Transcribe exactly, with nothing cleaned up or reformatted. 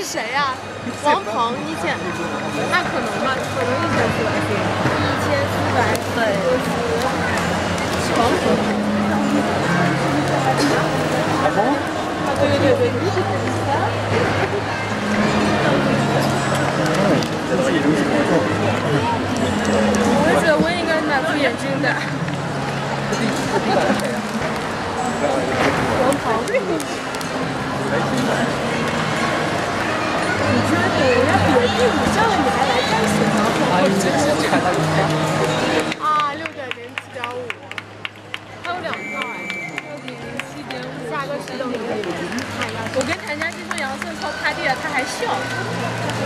谁呀？王鹏一千，那可能吧，可能一千四百岁，一千四百岁就是王鹏。 海峰？ 啊，对对对对。 这自己留什么做？ 我觉得我应该买副眼镜的。王鹏。你居然给人家别第五项了，你还来干什么？ 啊，你这是看他啊，六点零七点五，还有两套哎，六点零七点五，下个是六点零。我跟谭佳琪说杨胜超趴地了，他还笑。